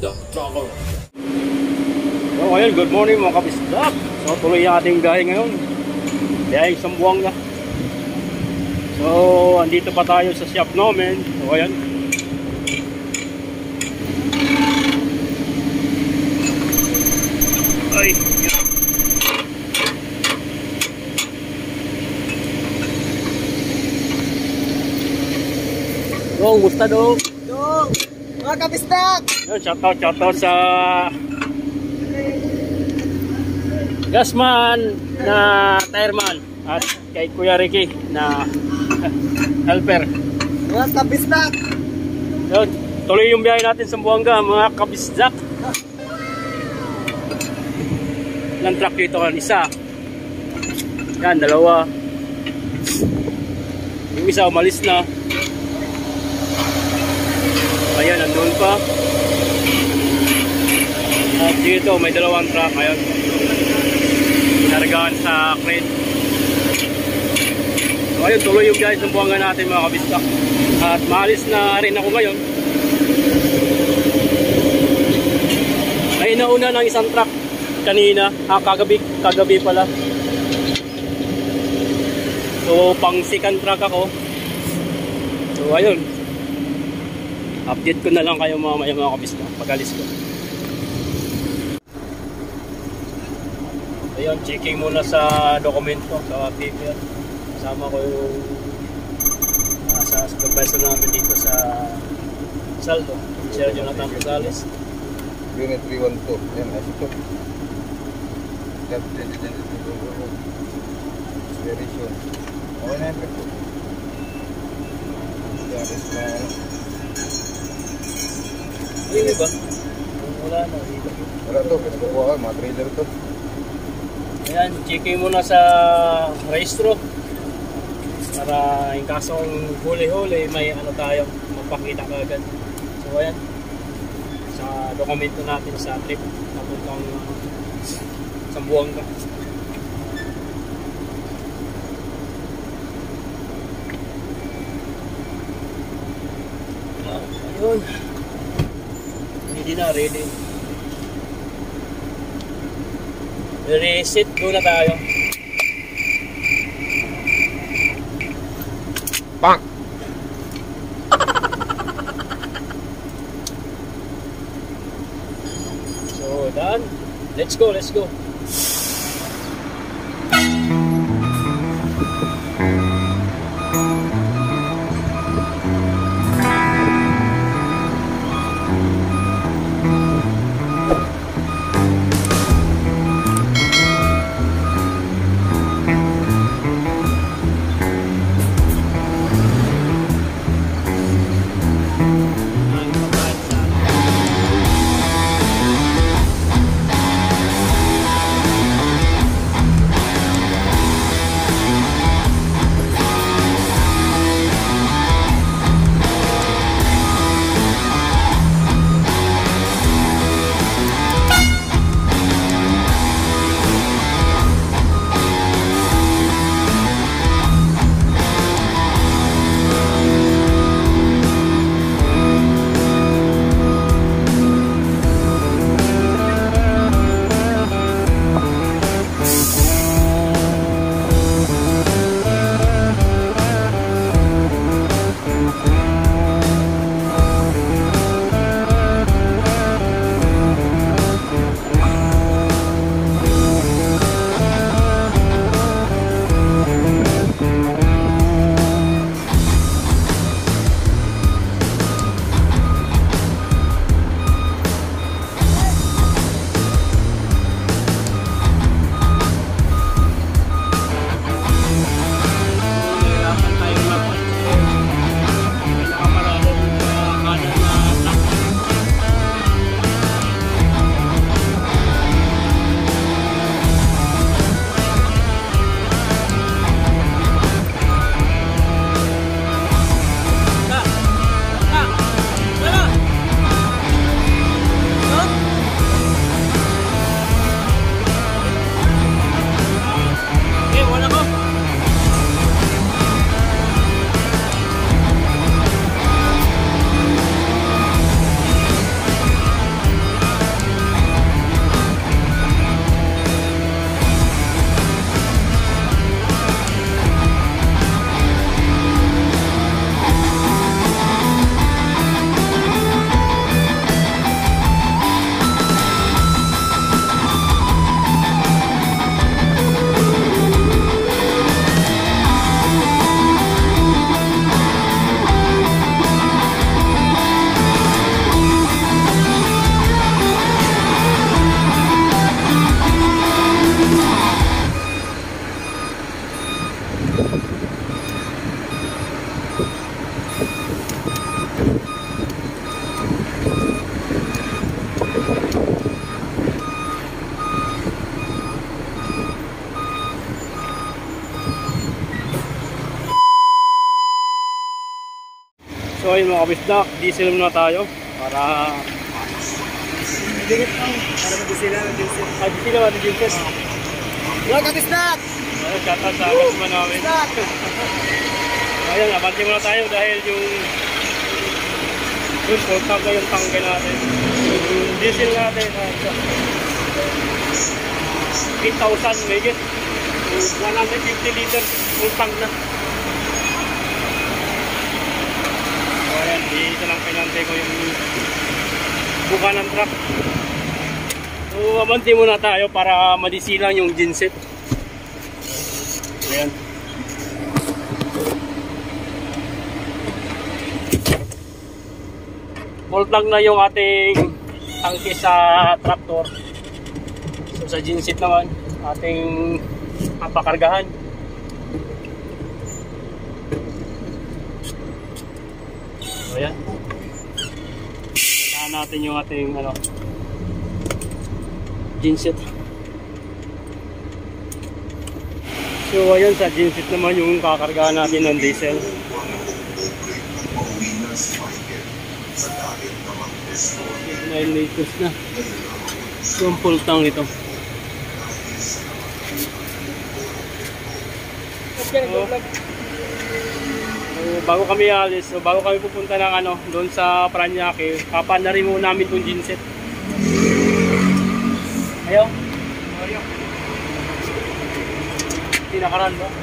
Kabisdak Tracker. So ngayon, good morning mga kabisdak. So tuloy yung ating biyahe ngayon. Biyaheng Zamboanga. So andito pa tayo sa shop namin. So ayan. Ay, Dong, musta Dong? Dong, mga kabisdak! Shoutout sa Gasman na tireman at kay Kuya Ricky na helper. Mga kabisdak! So, tuloy yung biyahe natin sa Zamboanga mga kabisdak. Ilang truck dito kan? Isa. Yan, dalawa. Yung isa umalis na. Ayan, nandun pa. At dito, may dalawang truck. Ayan. Naragahan sa crane. So, ayun, tuloy yung biyahe sa Zamboanga natin mga kabisdak. At maalis na rin ako ngayon. Ay, nauna ng isang truck kanina. Kagabi pala. So, pang second truck ako. So, ayun. Update ko na lang kayo mamaya mga kabisdak pag-alis ko. Ayun, checking muna sa dokumento sa paper. Kasama ko yung sa supervisor namin dito sa Saldo, Sir Jonathan Rosales. Unit 312. Yan, ito. Very soon. Okay na ito. Yaris na. Ayun ba? Wala na. Wala to, kasi kukuha ka, mga trailer to. Ayan, checking muna sa registro. Para in kasong huli-huli, may ano tayo, magpakita ka agad. So ayan, sa dokumento natin sa trip, papuntang Zamboanga. Ayun. Hindi na, ready. Reset muna tayo. Bang! So, done. Let's go, let's go. So ayun mga kabisdak, diesel muna tayo para Dingit mo. Para mag-isila ng diesel. diesel naman yung diesel. Mga kabisdak! Ayun, shoutout sa customer namin. Kabisdak! Ayun, abante muna tayo dahil yung full tank na yung tangke natin. Yung diesel natin, 8,000 megit. 150 liters full tank na. So ayan, dito lang pinantay ko yung buka ng truck. So abante muna tayo para madisilan yung genset. Ayan. Full tank na yung ating tangke sa tractor. So sa genset naman, ating papakargahan. So ayan. Puntahan natin yung ating genset. So ayan, sa genset naman yung kakargahan natin ng diesel. Dahil latest na. So ang full tank ito. Bago kami alis, so bago kami pupunta ng doon sa Paranaque, papan na rin muna namin itong genset. Ayaw? Ayaw. Tinakaran ba?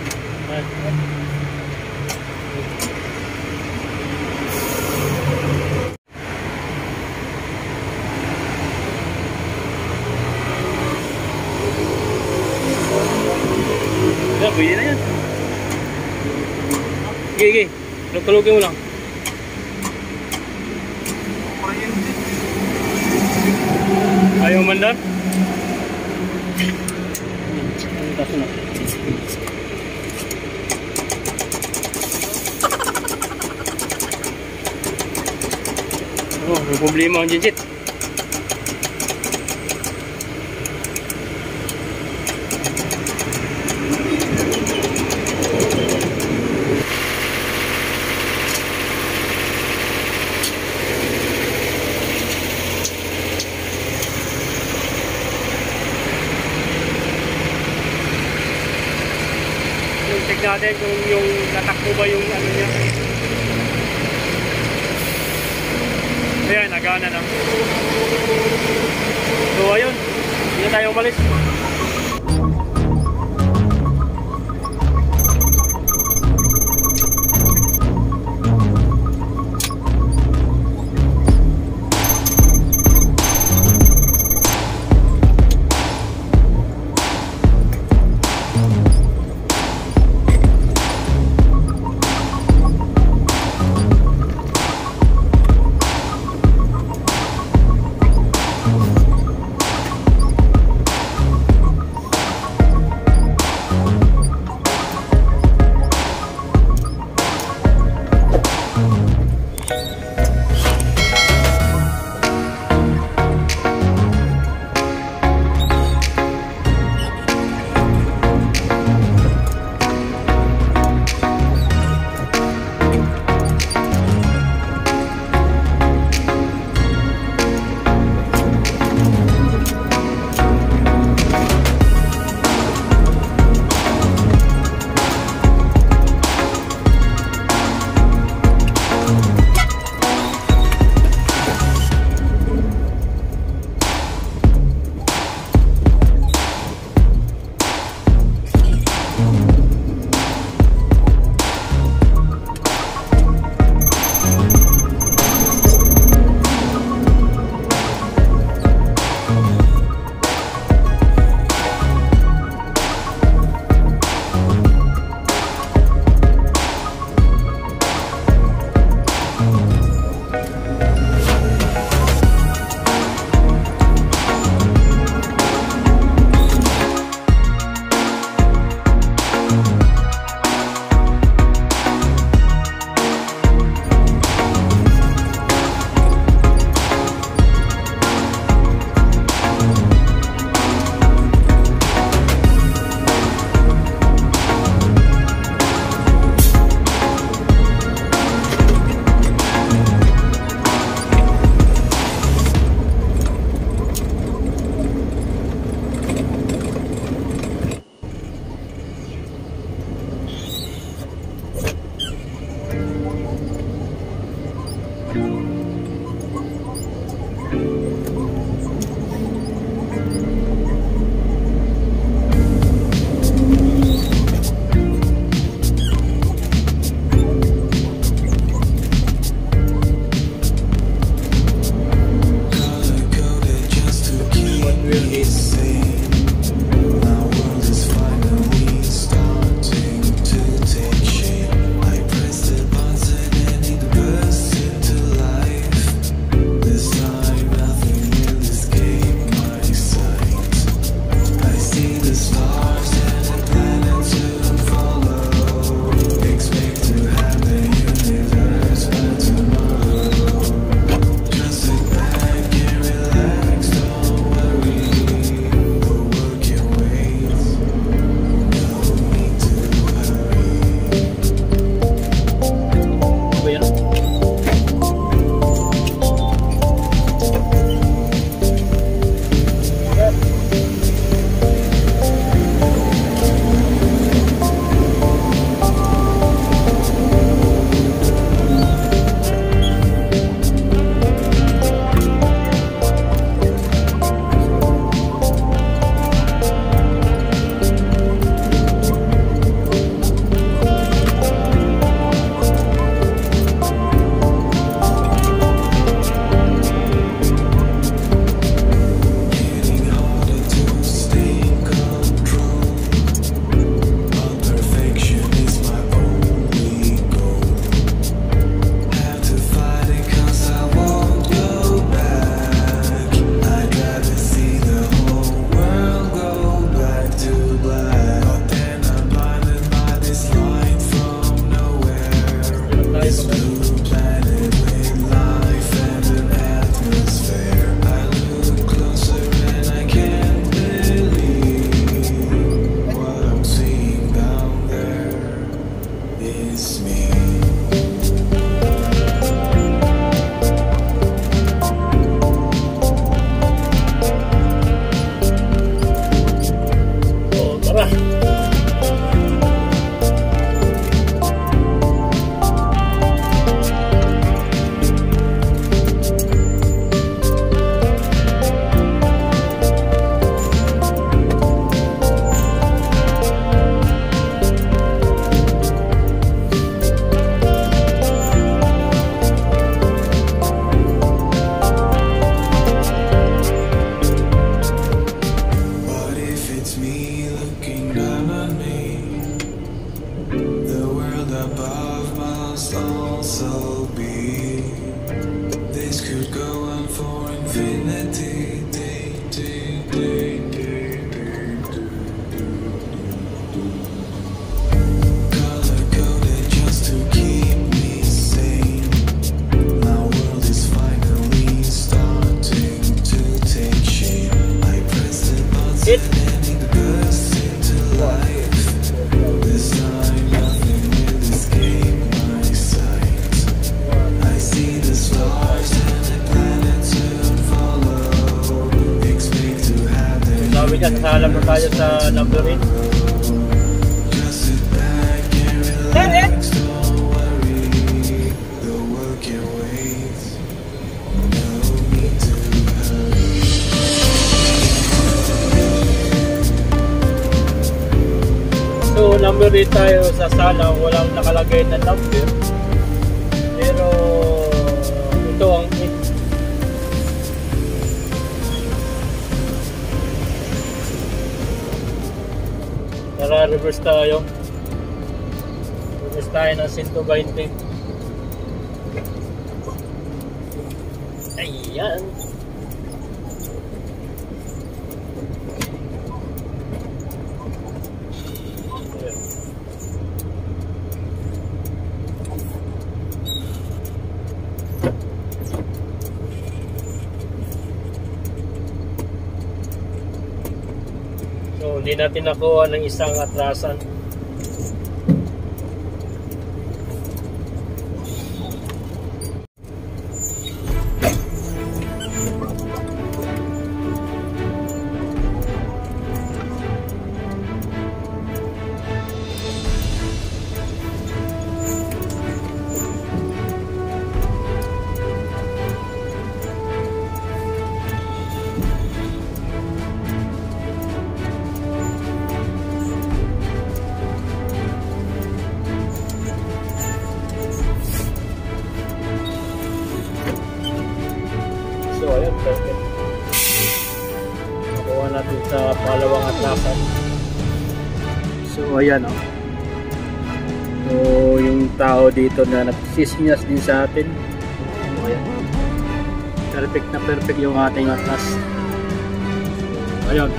Yan, pwede na yan. Sige, tulog-tulogin mo lang. Ayaw mandar? Taso na. Oh, may problema ang genset. Check natin kung yung natakbo ba yung niya. Ayan, nagana na. So ayun, hindi na tayo umalis. also be. This could go on for infinity. Color coded just to keep me sane. My world is finally starting to take shape. I press the button and it bursts into life. This time nothing will escape my sight. I see the stars and the planets soon follow. Expect to have them. Sabi niya, sasalam na tayo sa number 8. Just sit back and relax. Don't worry, the world can wait. No need to hurry. So number 8 tayo sa sala, walang nakalagay na number. Pero ito ang 8. Tara, reverse tayo. Reverse tayo ng 120. Ayan. So, hindi natin nakuha ng isang atrasan. So, ayan, perfect. Nakuha natin sa palawang atrasan. So, ayan, oh. So, yung tao dito na nagsisinyas din sa atin. So, ayan. Perfect na perfect yung ating atras. So, ayan.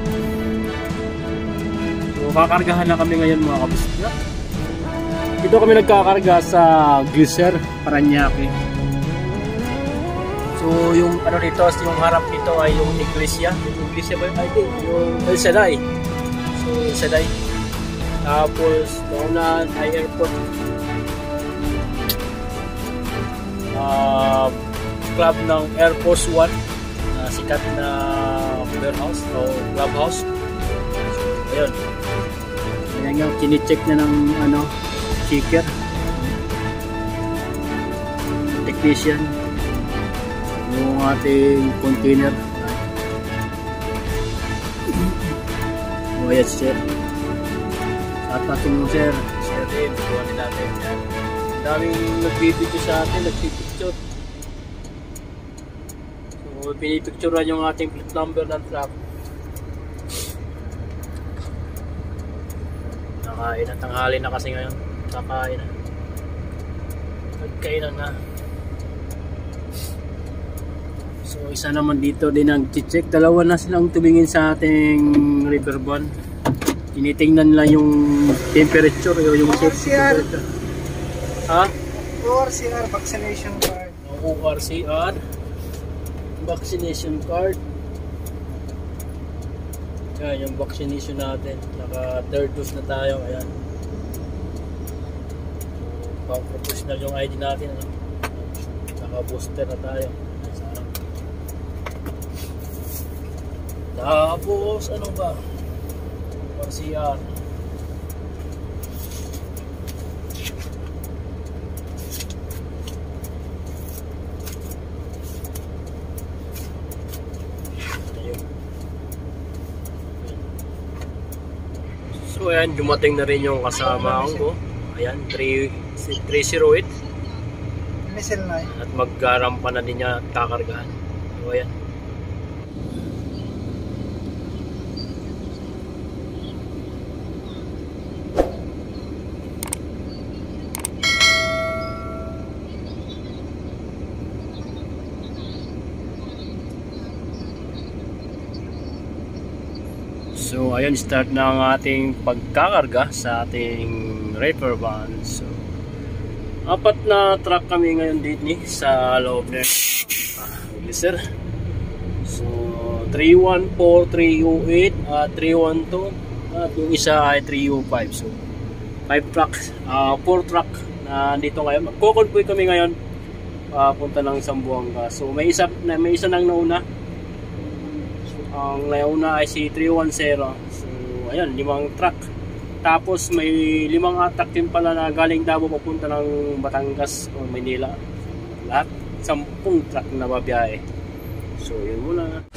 So, kakargahan na kami ngayon mga kabisita. Dito kami nagkakarga sa Glycer, Paranaque. So yung ano dito, yung harap nito ay yung iglesia. Yung iglesia ba yun? I think yung El Shaddai. So El Shaddai. Tapos daunan ay airport. Club ng Air Force One. Sikat na warehouse o clubhouse. So, ayun. Ayan yung kinicheck na ng ano, checker. Technician. Yung ating container. O yes sir. At natin yung sir. Sir din, buwan din natin. Daming nagbibidyo sa atin, nagpipicture. So pinipicturean yung ating plate number ng truck. Nakain na, tanghali na kasi ngayon. Kakain na. Nagkainan na. So isa naman dito din ang check. Dalawa na silang tumingin sa ating riverbond. Tinitingnan lang yung temperature o yung safety temperature. Ha? ORCR vaccination card. ORCR vaccination card. Yan yung vaccination natin. Naka third dose na tayo. Ayan. Pang professional yung ID natin. Naka booster na tayo. Tapos ano ba? ORCR. So ayan, dumating na rin yung kasama ko. Ayan, 308. Missile na At maggarampa na din niya at kakargahan. So ayan. So ayun, start na ang ating pagkakarga sa ating reefer van. So 4 na truck kami ngayon dito sa loob ng releaser. So 314, 308, 312 at yung isa ay 305. So 5 trucks, 4 truck na dito ngayon. Magko-convoy kami ngayon punta ng Zamboanga. So may isa nang nauna. Ang nauna ay si 310. So ayan, 5 truck. Tapos may 5 atak din pala na galing Davao papunta ng Batangas o Manila. Lahat 10 truck na babiyahe. So yun muna.